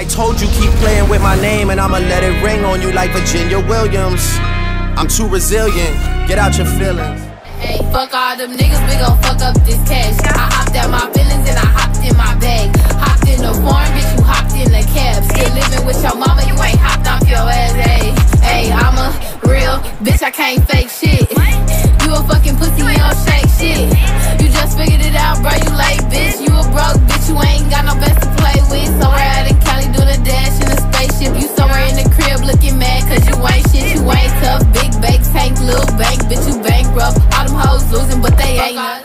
I told you keep playing with my name and I'ma let it ring on you like Virginia Williams. I'm too resilient, get out your feelings. Hey, fuck all them niggas, we gon' fuck up this cash. I hopped out my feelings and I hopped in my bag. Hopped in the foreign, bitch, you hopped in the cab. Still living with your mama, you ain't hopped off your ass. Hey, I'm a real bitch, I can't fake shit. You a fucking pussy, you don't shake shit. You just figured it out, bro, you late, bitch. You a broke bitch, you ain't got no best to play with. Somewhere out in Cali doing a dash in a spaceship. You somewhere in the crib looking mad cause you ain't shit. You ain't tough, big bake, tank, little bank, bitch, you bankrupt. All them hoes losing, but they ain't nothing.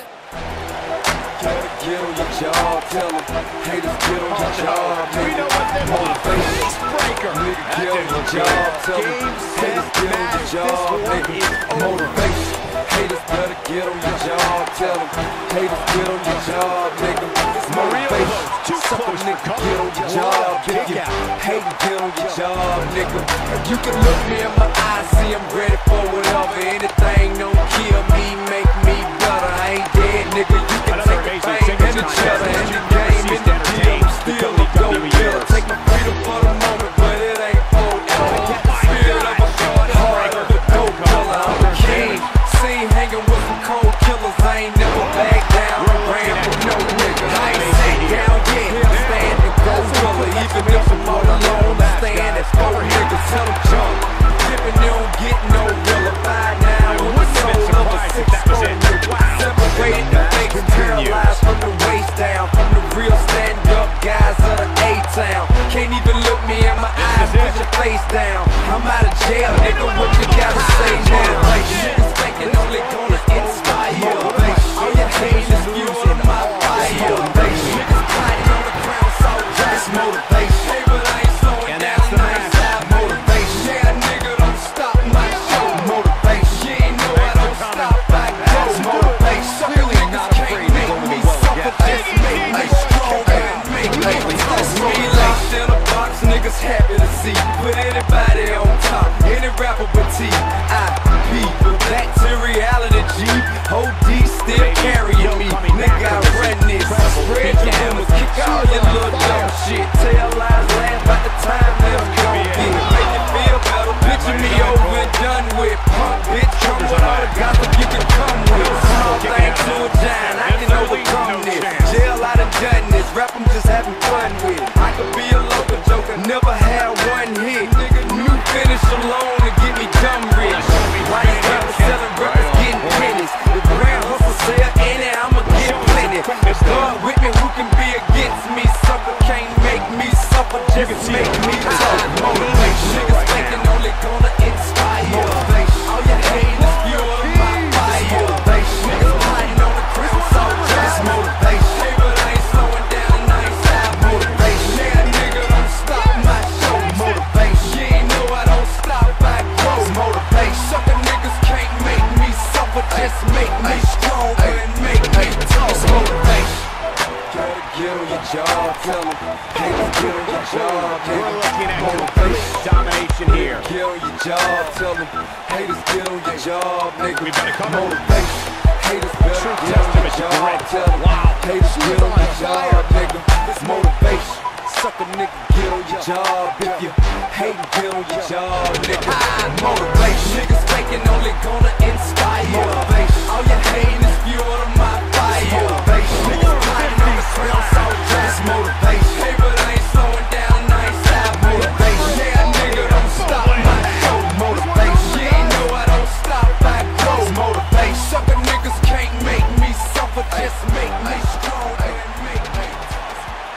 Get on your job, tell them haters get on your job. We know what they want. Icebreaker. Nigga, get on your job, tell them haters get on your job. Nigga, motivation. Haters better get on your job, tell them haters get on your job. Nigga, motivation. Suck a nigga, get on your job. If you hate, get on your job, nigga. You can look me in my eyes, see I'm ready for whatever. Anything don't kill me, make me better. I ain't dead, nigga. You can take the fame and each other and the game in the deal. Still a go killer. Take my freedom for the moment, but it ain't forever. Got the spirit of a short heart of a dope killer. I'm the king. Seen hanging with some cold killers. I ain't never back down. I ran from no nigga. I ain't sat down yet. I'm standing go killer. Even if I'm all alone, I stand as four niggas. Tell them jump. Dipping, you don't get no real. 5'9" with the soul of a 6'4" nigga. Separated the fake and paralyzed from the waist down. From the real stand-up guys of the A-town. Can't even look me in my eyes, put your face down. I'm out of jail, nigga, what you gotta say now? Niggas thinking only gonna inspire. All your haters fueling my fire. Niggas plotting on the ground, so just motivation. Hey, but I ain't slowing down, I ain't stop motivation. Yeah, nigga, don't stop my show, motivation. You ain't know I don't stop, I go motivation. Some niggas can't make me suffer, just make me strong and make me tough. Me locked in a box, niggas happy to see. Put anybody on top, any rapper but T.I.P. Back to reality, G. OD still carrying me. Nigga, I run this. Spread your rumors, kick all your little dumb shit. Tell lies, laugh about the time left gone. Make you feel better, picture me over and done with. Punk bitch, come with all the gossip you can come with. Small thing to a giant, I can overcome this. Jail, I done this. Rap, I'm just having fun with. I could be a local joker, never had one hit. New finish alone to get me dumb rich. Why you rappers selling records, getting pennies? The grand hustle sell any, I'ma get plenty. If God with me, who can be against me? Sucker can't make me suffer, just make me tough. Motivation, niggas thinking only gonna inspire. Motivation, all your haters fueling my fire. Motivation, niggas plotting on the crystal soul, just motivation. Hey, but I ain't slowing down, I ain't stop motivation. Yeah, nigga, don't stop my show, motivation. You ain't know I don't stop, I grow, motivation. Sucker niggas can't make me suffer, just make me stronger and make me tough, motivation. Gotta get on your job, tell them haters get on your job, nigga. We're looking at motivation domination here. Get on your job, tell them haters get on your job, nigga. We better come motivation. Haters better get on your job, tell them haters get on your job, nigga. It's motivation. Suck a nigga, get on your job. If you hate, get on your job, nigga. Motivation. Niggas thinking only gonna inspire. Motivation. All your haters fueling my fire. Motivation. Niggas plotting on the ground, so just motivation. Hey, but I ain't slowing down, I ain't stop motivation. Yeah, nigga, don't stop my show, motivation. You ain't know I don't stop, I grow, motivation. Sucker niggas can't make me suffer, just make me strong and make me tough.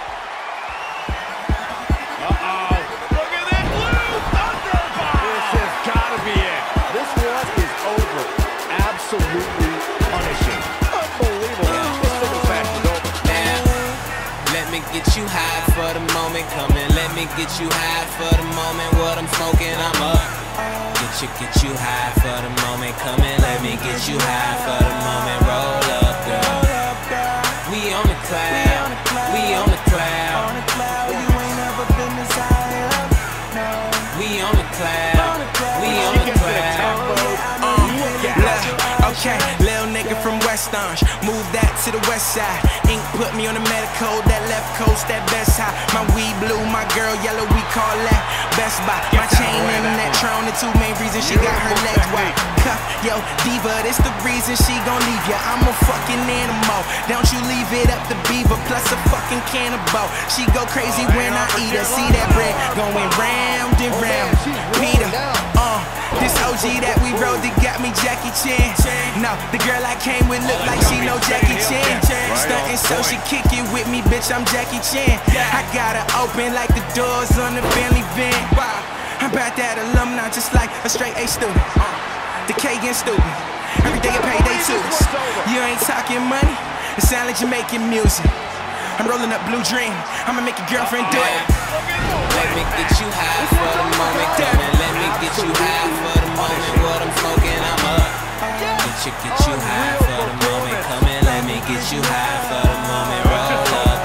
Look at that blue thunder bomb! This has gotta be it. This one is over. Absolutely punishing. Unbelievable. This single match is over. Now, let me get you high for the moment. Come and let me get you high for the moment. What I'm smoking, I'm up. Get you high for the moment. Come and let me get you high for the moment. Roll up, girl. We on the cloud. We on the cloud. You ain't never been this high up. No. We on the cloud. We on the cloud. Okay, little nigga from West West Orange, move that to the west side. Ink put me on the medical, that left coast, that best high. My weed blue, my girl yellow, we call that Best Buy. My chain in that Tron, the two main reasons she got her legs wide. Cuff, yo, diva, this the reason she gon' leave ya. I'm a fucking animal, don't you leave it up to Beaver, plus a fucking cannibal. She go crazy when I eat her, see that bread going round and round. Peter, this OG that we rode, that got me Jackie Chan. No, the girl I came with look like she know Jackie Chan. Stuntin' so she kick it with me, bitch, I'm Jackie Chan. I got her open like the doors on the family van. I'm about that alumni, just like a straight A student. The K getting stupid, every day you pay they tunes. You ain't talking money, it sound like you're making music. I'm rolling up Blue Dream, I'ma make your girlfriend do it. Let me get you high for the moment, coming. Let me get you high for the moment. What I'm smoking, I'm up. Get you high for the moment, coming. Let me get you high for the moment. Roll up,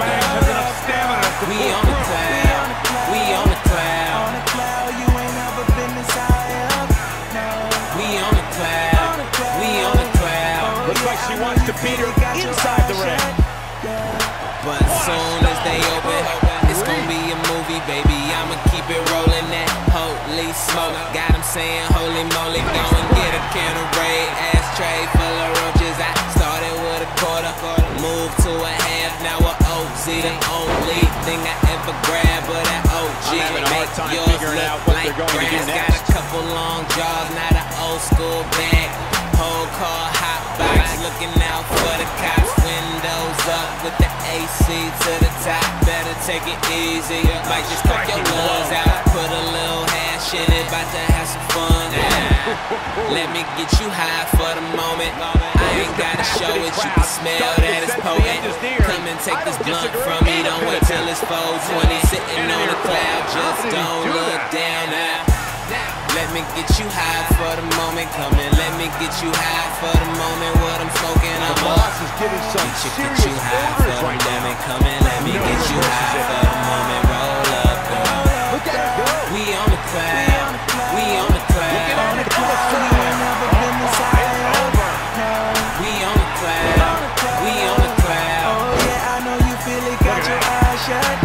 we on the cloud, we on the cloud. You ain't never been this high up. We on the cloud, we on the cloud. Looks like she wants to beat her inside the ring. But soon as they open, it's gonna be a movie, baby. I'ma keep it rolling, that holy smoke. Got 'em saying, holy moly, go and get a can of Raid. Ashtray full of roaches. I started with a quarter, moved to a half, now a OZ. The only thing I ever grabbed, but that OG make yours look like grass. Got a couple long jaws, not an old school bag. Whole car hot box, looking out for the cops. Windows up with the AC to the top. Better take it easy, might just cut your lungs out. Put a little hash in it, about to have some fun. Let me get you high for the moment. I ain't gotta show it, you can smell that it's potent. Come and take this blunt from me, don't wait till it's 420. Sitting on a cloud, just don't look down now. Let me get you high for the moment, coming. Let me get you high for the moment. What I'm smoking, I'm up. Get you high for the moment, coming. Let me get you high for the moment. Roll up, girl. We on the cloud, we on the cloud. You ain't never been this high up. We on the cloud, we on the cloud. Oh yeah, I know you feel it, got your eyes shut.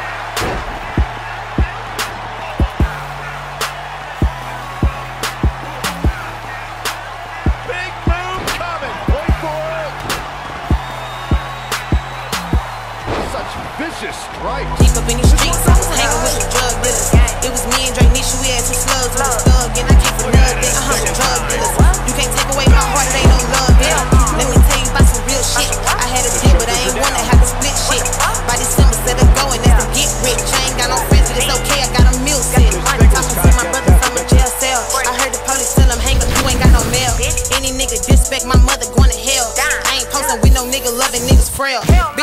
Big move coming. Wait for it. Such vicious strikes. Deep up in the streets, I was hanging with some drug dealers. It was me and Drake Nisha, we had two slugs with a thug, and I came from nothing. With drug dealers. You can't take away my heart, they ain't no love there. Let me tell you about some real shit. I had a deal, but I ain't wanna have to split shit. By December, set up going, that's to get rich. I ain't got no friends, but it's okay, I got a meal set. Talking to my brother from a jail cell. I heard the police tell him, hang up, you ain't got no mail. Any nigga disrespect my mother going to hell. I ain't posting with no nigga loving niggas frail.